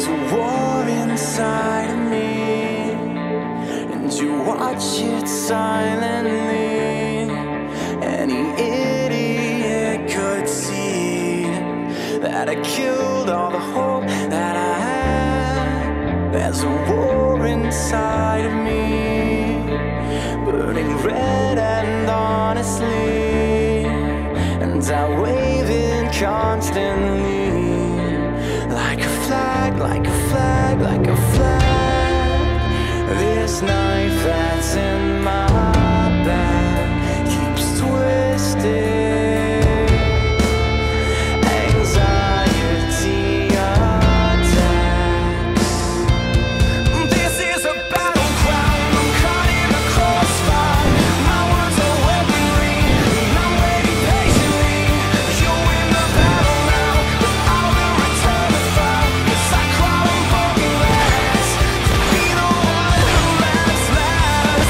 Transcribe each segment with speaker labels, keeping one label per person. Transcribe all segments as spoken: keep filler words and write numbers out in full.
Speaker 1: There's a war inside of me, and you watch it silently. Any idiot could see that I killed all the hope that I had. There's a war inside of me, burning red and honestly, and I wave it constantly. Like a flag, like a flag, like a flag. This knife that's in my back keeps twisting. Anxiety attacks. This is a battleground. I'm caught in a crossfire. My words are weaponry, and I'm waiting patiently. You win the battle now, but I will return the fire. 'Cause I crawl on broken glass to be the one who laughs last.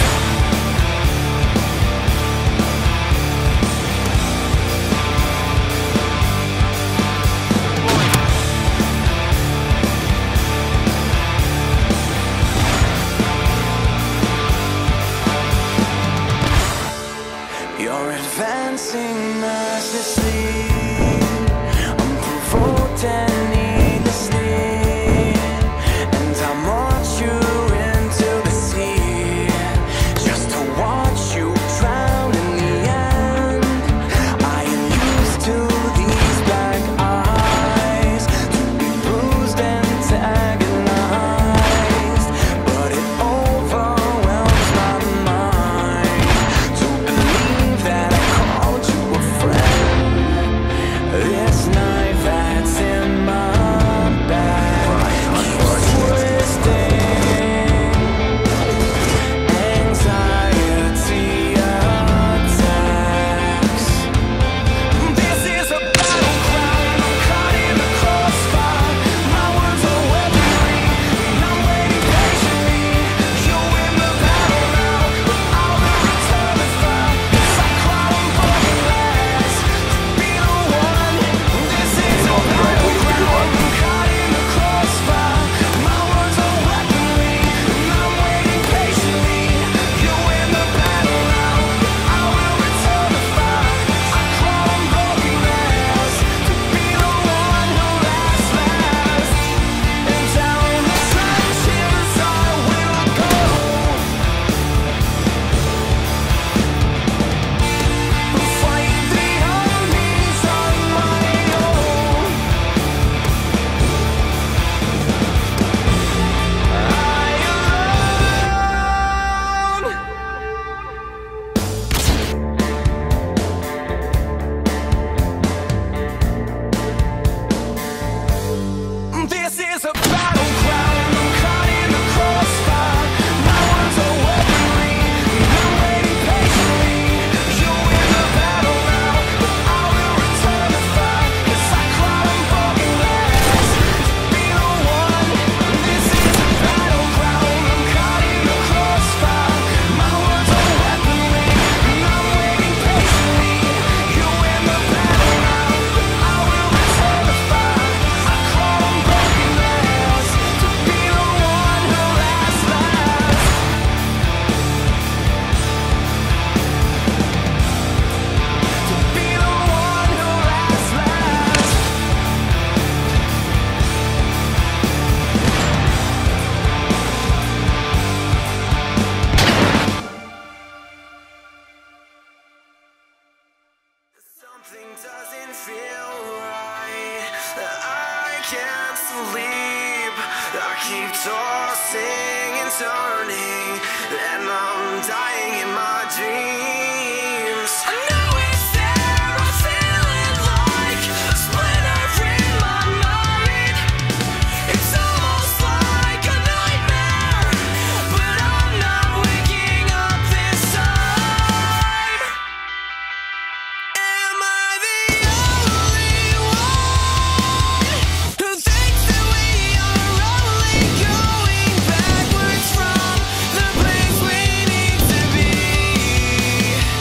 Speaker 1: You're advancing mercilessly, unprovoked and needlessly, and I march you into the sea, just to watch you drown in the end. I am used to these black eyes, to be bruised and antagonized, but it overwhelms my mind to believe that I called you a friend. This knife that's in my back keeps twisting. Anxiety attacks. This is a battleground. I'm caught in the crossfire. My words are weaponry, and I'm waiting patiently. You win the battle now, but I will return the fire. 'Cause I crawl on broken glass to be the one. This is a battleground. I'm caught in the crossfire. My words are weaponry, and I'm waiting patiently. You win the battle now, but I will return the fire. I crawl on broken glass to be the one who lasts last. And down in the trenches I will go, fight the armies on my own. This is a battleground. I'm caught in the crossfire. My words are weaponry, and I'm waiting patiently. You win the battle now, but I will return the fire. 'Cause I crawl on broken glass to be the one. This is a battleground. I'm caught in the crossfire. My words are weaponry, and I'm waiting patiently. You win the battle now, but I will return the fire. I crawl on broken glass to be the one who lasts last. To be the one who lasts last. Something doesn't feel right. I can't sleep. I keep tossing and turning, and I'm dying in my dreams. I know it's there. I'm feeling like a splinter in my mind. It's almost like a nightmare, but I'm not waking up this time. Am I the only one who thinks that we are only going backwards from the place we need to be?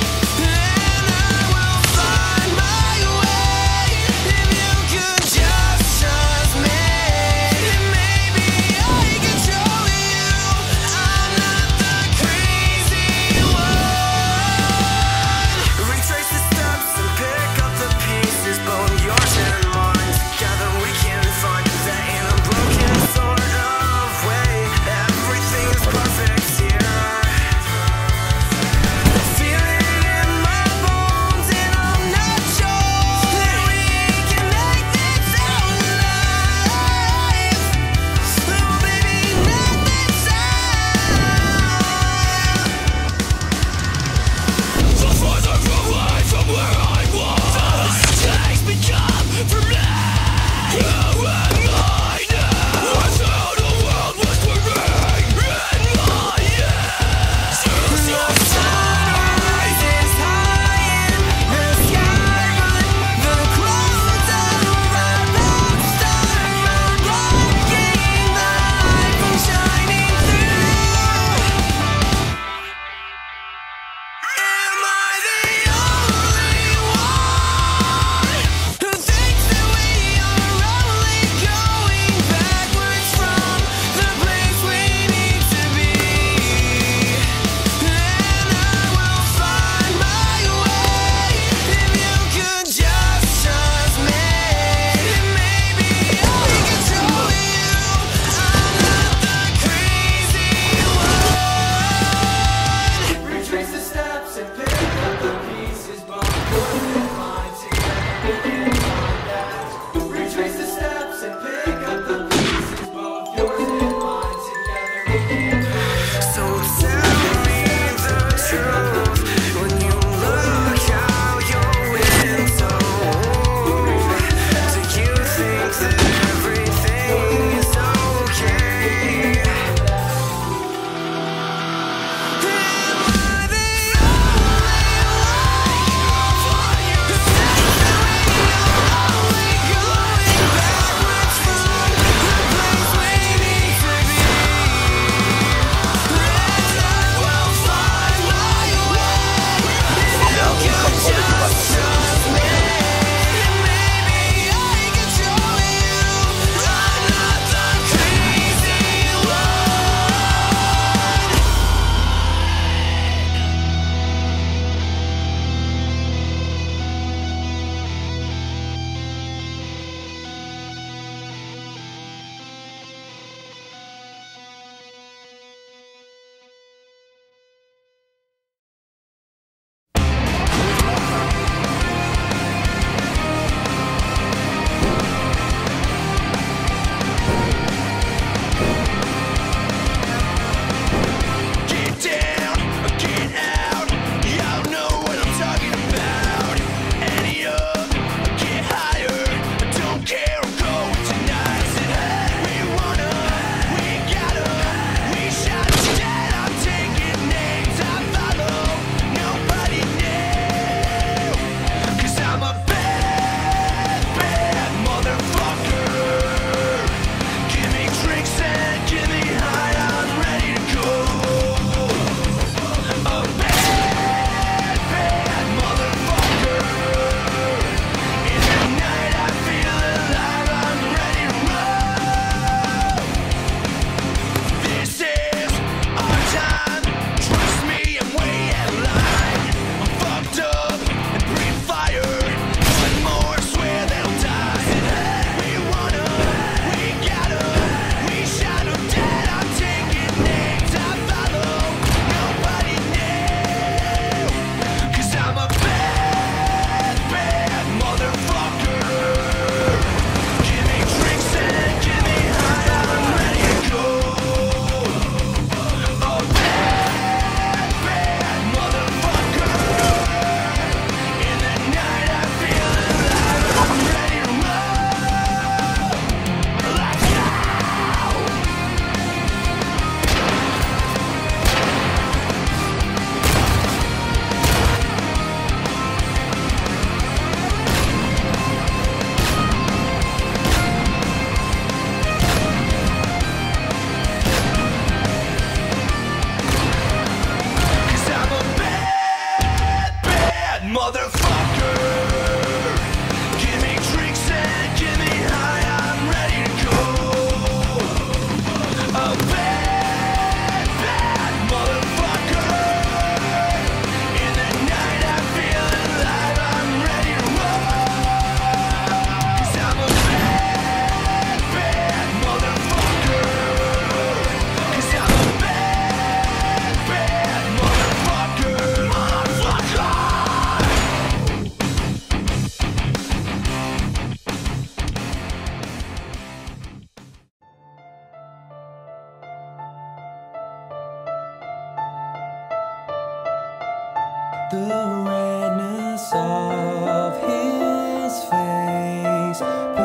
Speaker 1: The redness of his face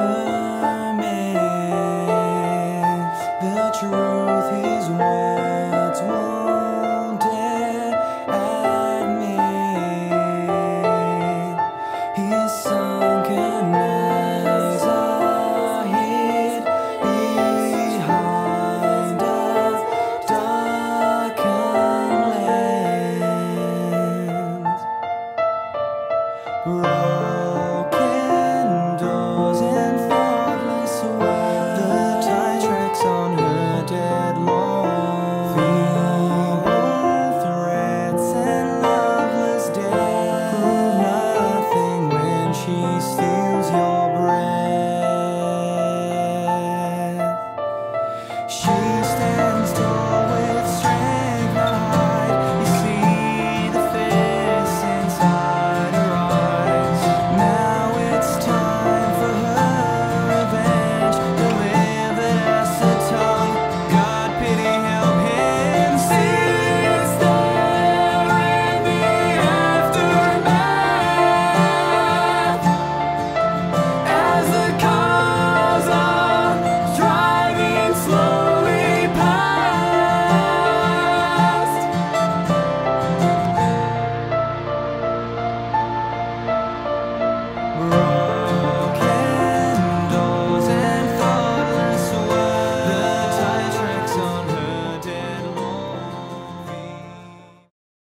Speaker 1: permits the truth his words won't dare admit. His sunken eyes are hid behind a darkened lens. Broken doors and thoughtless words, the tie tracks on her dead lawn. Feeble threats and loveless death prove nothing when she steals your breath. She